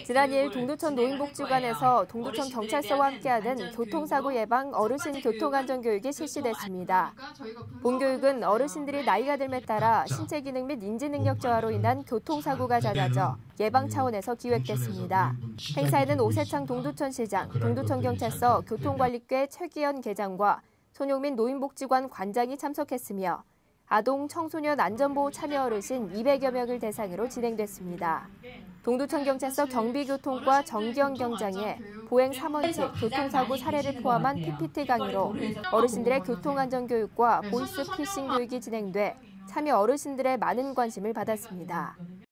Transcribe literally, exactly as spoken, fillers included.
지난 이 일 동두천 노인복지관에서 동두천 경찰서와 함께하는 교통사고 예방 어르신 교통안전교육이 실시됐습니다. 본 교육은 어르신들이 나이가 들에 따라 신체 기능 및 인지 능력 저하로 인한 교통사고가 잦아져 예방 차원에서 기획됐습니다. 행사에는 오세창 동두천시장, 동두천경찰서 교통관리과 최기현 계장과 손용민 노인복지관 관장이 참석했으며 아동, 청소년 안전보호 참여 어르신 이백여 명을 대상으로 진행됐습니다. 동두천경찰서 경비교통과 정기영 경장의 보행 삼 원칙 교통사고 사례를 포함한 피피티 강의로 어르신들의 교통안전교육과 보이스피싱 교육이 진행돼 참여 어르신들의 많은 관심을 받았습니다.